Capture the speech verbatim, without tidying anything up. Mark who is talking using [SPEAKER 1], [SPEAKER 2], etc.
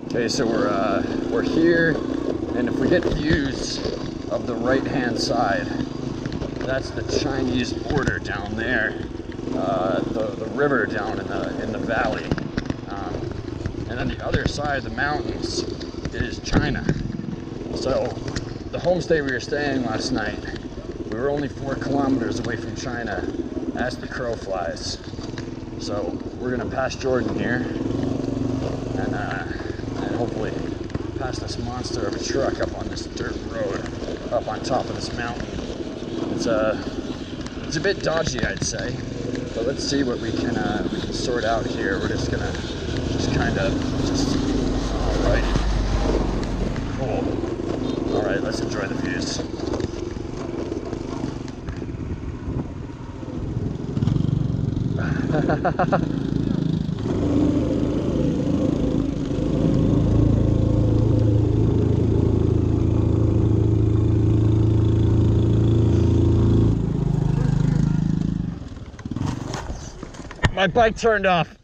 [SPEAKER 1] Okay, so we're uh, we're here, and if we get views of the right-hand side, that's the Chinese border down there, uh, the the river down in the in the valley, um, and on the other side of the mountains is China. So the homestay we were staying last night, we were only four kilometers away from China as the crow flies. So we're gonna pass Jordan here, and uh, and hopefully pass this monster of a truck up on this dirt road, up on top of this mountain. It's a, it's a bit dodgy, I'd say, but let's see what we can, uh, we can sort out here. We're just gonna, just kind of, just, alrighty, cool. All right, let's enjoy the views. My bike turned off.